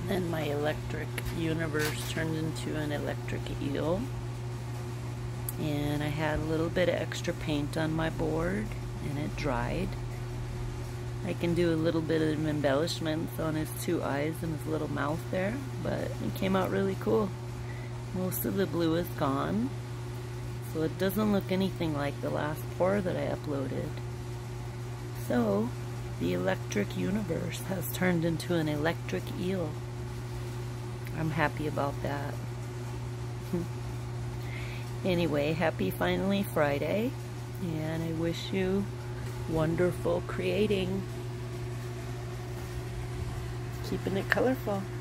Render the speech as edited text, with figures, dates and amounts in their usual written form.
And my electric universe turned into an electric eel. And I had a little bit of extra paint on my board and it dried. I can do a little bit of embellishments on his two eyes and his little mouth there, but it came out really cool. Most of the blue is gone, so it doesn't look anything like the last pour that I uploaded. So the electric universe has turned into an electric eel. I'm happy about that. Anyway, happy finally Friday, and I wish you wonderful creating. Keeping it colorful.